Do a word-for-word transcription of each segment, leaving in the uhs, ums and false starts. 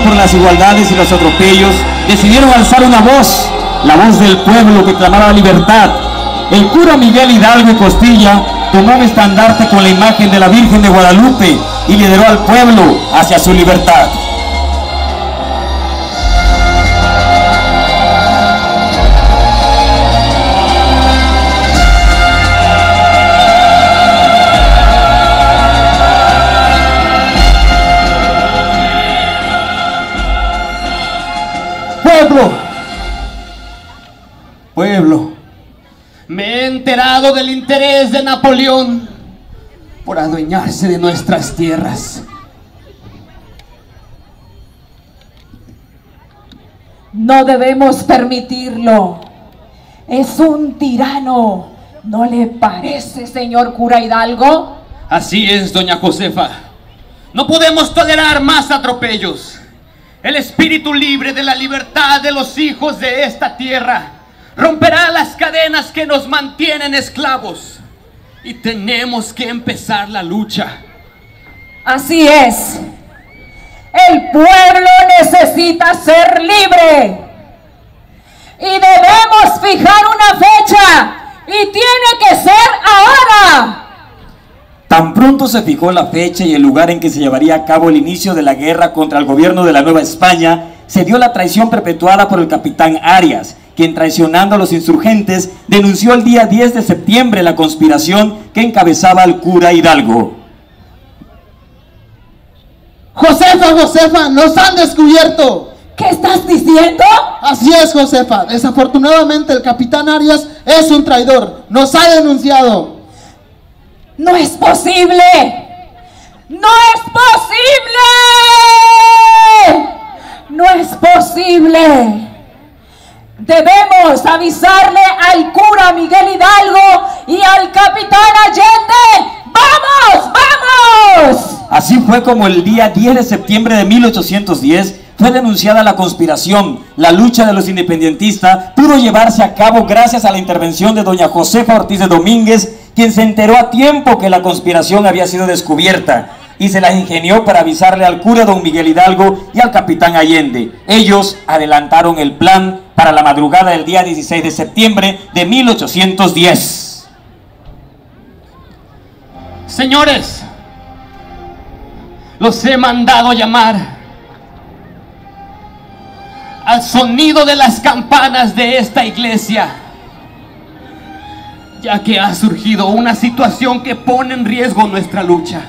por las igualdades y los atropellos, decidieron alzar una voz, la voz del pueblo que clamaba libertad. El cura Miguel Hidalgo y Costilla tomó un estandarte con la imagen de la Virgen de Guadalupe y lideró al pueblo hacia su libertad. Pueblo, Pueblo, me he enterado del interés de Napoleón por adueñarse de nuestras tierras. No debemos permitirlo. Es un tirano. ¿No le parece, señor cura Hidalgo? Así es, doña Josefa. No podemos tolerar más atropellos. El espíritu libre de la libertad de los hijos de esta tierra romperá las cadenas que nos mantienen esclavos. Y tenemos que empezar la lucha. Así es. El pueblo necesita ser libre. Y debemos fijar una fecha. Y tiene que ser ahora. Tan pronto se fijó la fecha y el lugar en que se llevaría a cabo el inicio de la guerra contra el gobierno de la Nueva España, se dio la traición perpetuada por el capitán Arias, quien, traicionando a los insurgentes, denunció el día diez de septiembre la conspiración que encabezaba el cura Hidalgo. Josefa, Josefa, nos han descubierto. ¿Qué estás diciendo? Así es, Josefa. Desafortunadamente el capitán Arias es un traidor. Nos ha denunciado. ¡No es posible! ¡No es posible! ¡No es posible! Debemos avisarle al cura Miguel Hidalgo y al capitán Allende. ¡Vamos! ¡Vamos! Así fue como el día diez de septiembre de mil ochocientos diez fue denunciada la conspiración. La lucha de los independentistas pudo llevarse a cabo gracias a la intervención de doña Josefa Ortiz de Domínguez, quien se enteró a tiempo que la conspiración había sido descubierta y se la ingenió para avisarle al cura don Miguel Hidalgo y al capitán Allende. Ellos adelantaron el plan para la madrugada del día dieciséis de septiembre de mil ochocientos diez. Señores, los he mandado llamar al sonido de las campanas de esta iglesia, ya que ha surgido una situación que pone en riesgo nuestra lucha.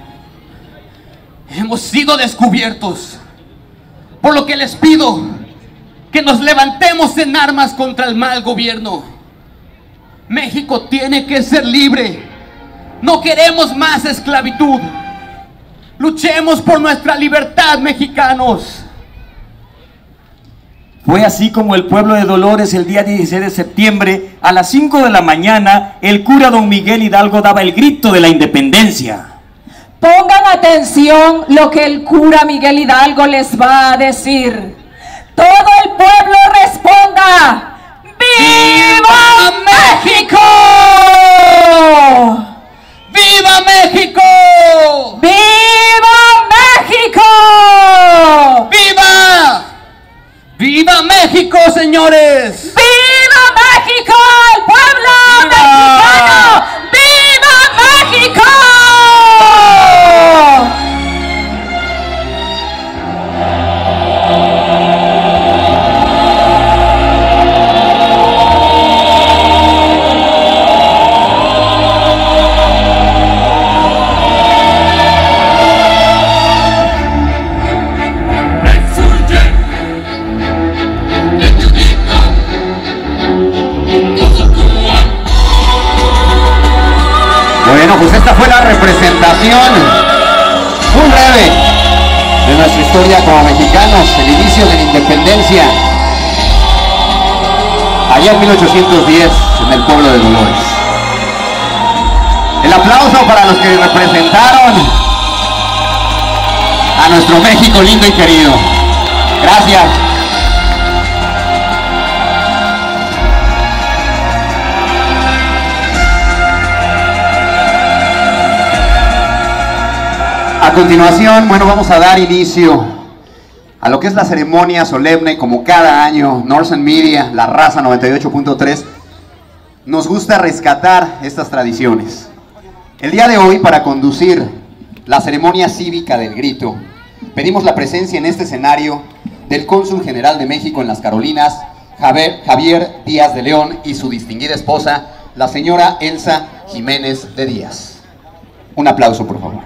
Hemos sido descubiertos, por lo que les pido que nos levantemos en armas contra el mal gobierno. México tiene que ser libre. No queremos más esclavitud. Luchemos por nuestra libertad, mexicanos. Fue así como el pueblo de Dolores, el día dieciséis de septiembre, a las cinco de la mañana, el cura don Miguel Hidalgo daba el grito de la independencia. Pongan atención lo que el cura Miguel Hidalgo les va a decir. Todo el pueblo responda: ¡Viva México! ¡Viva México! ¡Viva México! ¡Viva! ¡Viva México, señores! ¡Viva México! ¡El pueblo mexicano! ¡Viva México! Bueno, pues esta fue la representación muy breve de nuestra historia como mexicanos, el inicio de la independencia allá en mil ochocientos diez en el pueblo de Dolores. El aplauso para los que representaron a nuestro México lindo y querido. Gracias. A continuación, bueno, vamos a dar inicio a lo que es la ceremonia solemne, como cada año, Northern Media, la raza noventa y ocho punto tres, nos gusta rescatar estas tradiciones. El día de hoy, para conducir la ceremonia cívica del grito, pedimos la presencia en este escenario del Cónsul General de México en las Carolinas, Javier, Javier Díaz de León, y su distinguida esposa, la señora Elsa Jiménez de Díaz. Un aplauso, por favor.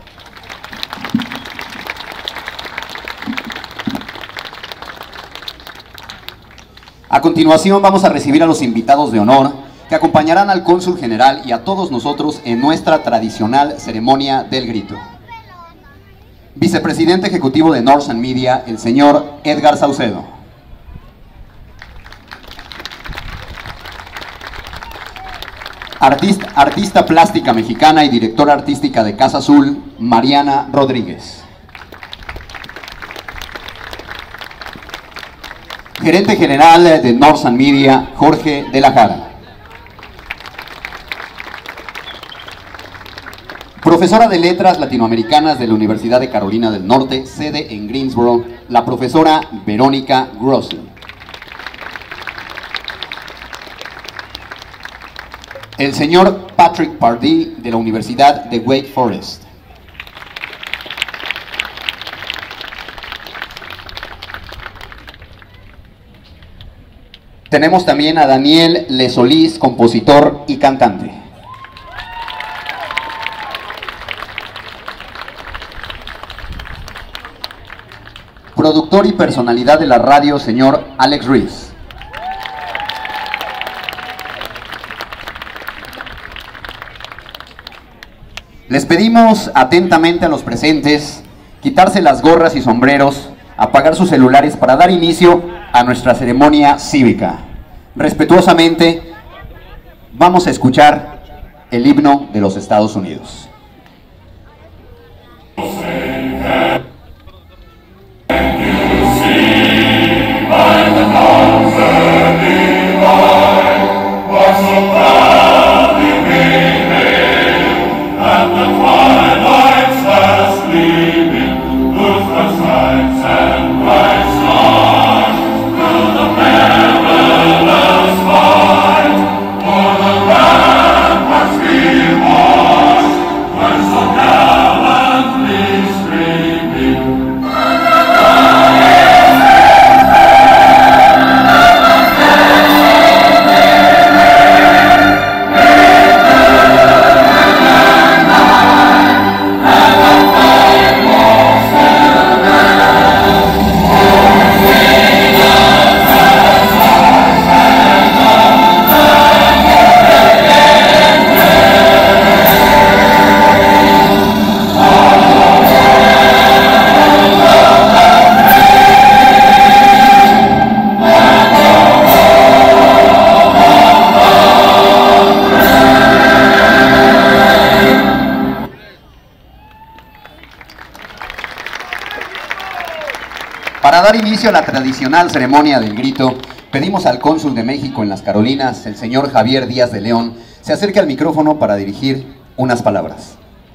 A continuación vamos a recibir a los invitados de honor que acompañarán al Cónsul General y a todos nosotros en nuestra tradicional ceremonia del grito. Vicepresidente Ejecutivo de Northern Media, el señor Edgar Saucedo. Artista, artista plástica mexicana y directora artística de Casa Azul, Mariana Rodríguez. Gerente General de Northern Media, Jorge de la Jara. Profesora de Letras Latinoamericanas de la Universidad de Carolina del Norte, sede en Greensboro, la profesora Verónica Grossi. El señor Patrick Pardee, de la Universidad de Wake Forest. Tenemos también a Daniel Le Solís, compositor y cantante. Productor y personalidad de la radio, señor Alex Ruiz. Les pedimos atentamente a los presentes quitarse las gorras y sombreros, apagar sus celulares para dar inicio a nuestra ceremonia cívica. Respetuosamente, vamos a escuchar el himno de los Estados Unidos. Para dar inicio a la tradicional ceremonia del grito, pedimos al Cónsul de México en las Carolinas, el señor Javier Díaz de León, se acerque al micrófono para dirigir unas palabras.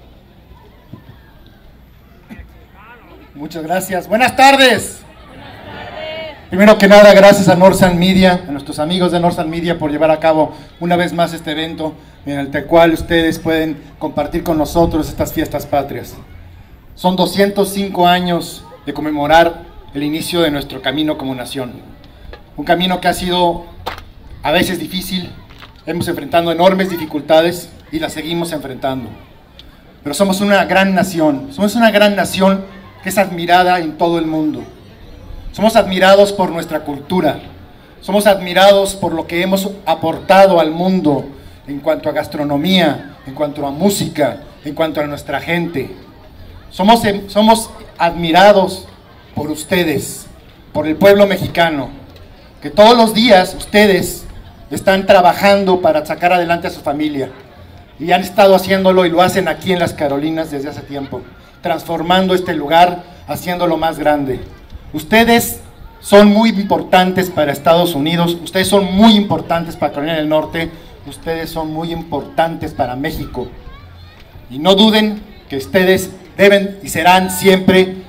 Muchas gracias. Buenas tardes. Primero que nada, gracias a Northern Media, a nuestros amigos de Northern Media por llevar a cabo una vez más este evento en el cual ustedes pueden compartir con nosotros estas fiestas patrias. Son doscientos cinco años de conmemorar el inicio de nuestro camino como nación. Un camino que ha sido a veces difícil, hemos enfrentado enormes dificultades y las seguimos enfrentando. Pero somos una gran nación, somos una gran nación que es admirada en todo el mundo. Somos admirados por nuestra cultura, somos admirados por lo que hemos aportado al mundo en cuanto a gastronomía, en cuanto a música, en cuanto a nuestra gente. Somos, somos admirados por ustedes, por el pueblo mexicano, que todos los días ustedes están trabajando para sacar adelante a su familia, y han estado haciéndolo y lo hacen aquí en las Carolinas desde hace tiempo, transformando este lugar, haciéndolo más grande. Ustedes son muy importantes para Estados Unidos, ustedes son muy importantes para Carolina del Norte, ustedes son muy importantes para México, y no duden que ustedes deben y serán siempre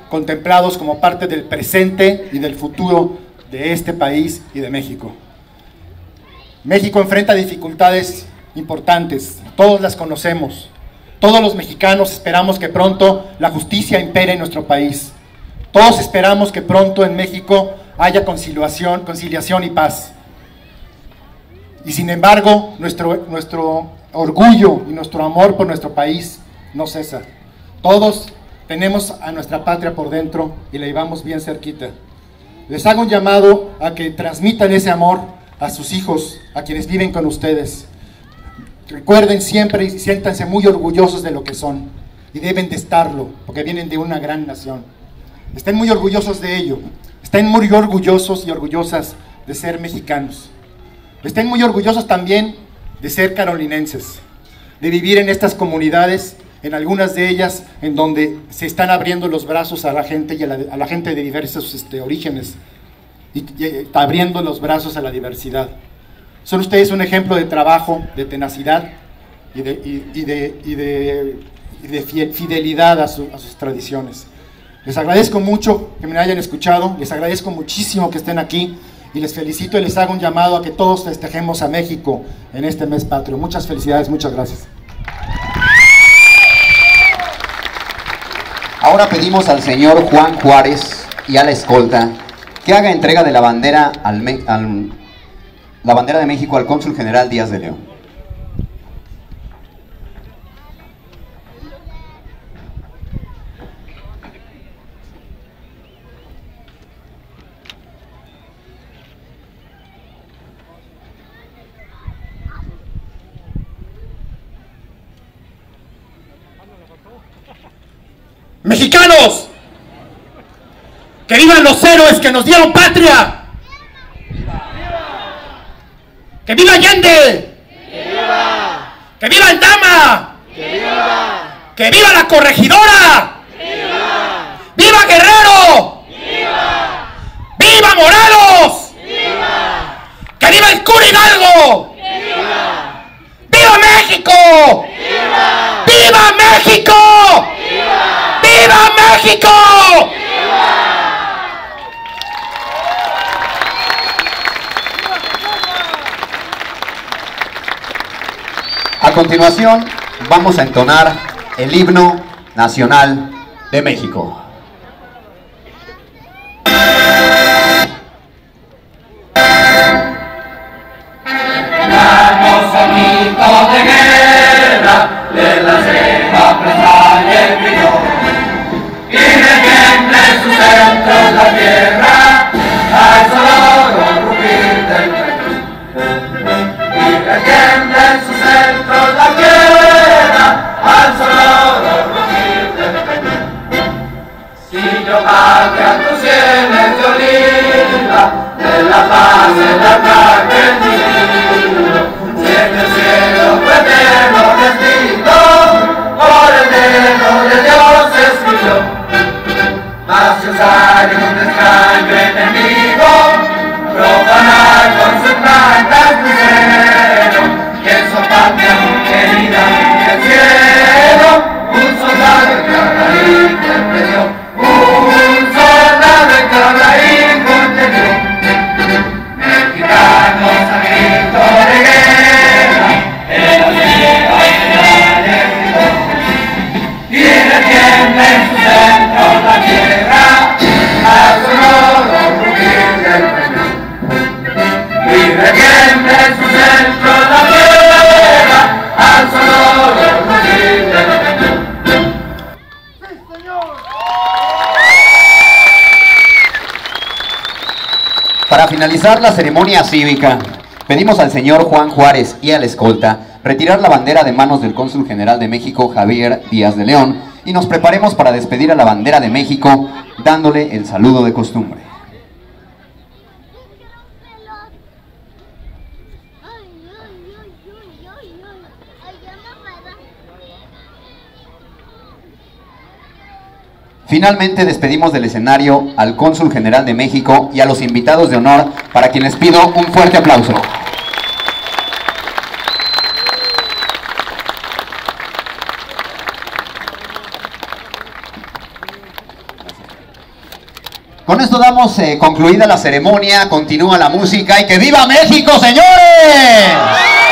contemplados como parte del presente y del futuro de este país y de México. México enfrenta dificultades importantes, todos las conocemos. Todos los mexicanos esperamos que pronto la justicia impere en nuestro país. Todos esperamos que pronto en México haya conciliación, conciliación y paz. Y sin embargo, nuestro, nuestro orgullo y nuestro amor por nuestro país no cesa. Todos tenemos a nuestra patria por dentro y la llevamos bien cerquita. Les hago un llamado a que transmitan ese amor a sus hijos, a quienes viven con ustedes. Recuerden siempre y siéntanse muy orgullosos de lo que son, y deben de estarlo, porque vienen de una gran nación. Estén muy orgullosos de ello, estén muy orgullosos y orgullosas de ser mexicanos. Estén muy orgullosos también de ser carolinenses, de vivir en estas comunidades, en algunas de ellas en donde se están abriendo los brazos a la gente y a la, a la gente de diversos este, orígenes, y, y abriendo los brazos a la diversidad. Son ustedes un ejemplo de trabajo, de tenacidad y de, y, y de, y de, y de fidelidad a, su, a sus tradiciones. Les agradezco mucho que me hayan escuchado, les agradezco muchísimo que estén aquí y les felicito y les hago un llamado a que todos festejemos a México en este mes patrio. Muchas felicidades, muchas gracias. Ahora pedimos al señor Juan Juárez y a la escolta que haga entrega de la bandera al, al la bandera de México al cónsul general Díaz de León. ¡Mexicanos! ¡Que vivan los héroes que nos dieron patria! ¡Que viva Allende! ¡Que viva! ¡Que viva el Dama! ¡Que viva! ¡Que viva la corregidora! ¡Viva! ¡Viva Guerrero! ¡Viva! ¡Viva Morelos! ¡Viva! ¡Que viva el cura Hidalgo! ¡Viva! ¡Viva México! ¡Viva! ¡Viva México! ¡Viva! ¡Viva México! A continuación, vamos a entonar el himno nacional de México. Para finalizar la ceremonia cívica, pedimos al señor Juan Juárez y a la escolta retirar la bandera de manos del cónsul general de México, Javier Díaz de León, y nos preparemos para despedir a la bandera de México dándole el saludo de costumbre. Finalmente despedimos del escenario al cónsul general de México y a los invitados de honor, para quienes pido un fuerte aplauso. Gracias. Con esto damos eh, concluida la ceremonia, continúa la música y ¡que viva México, señores!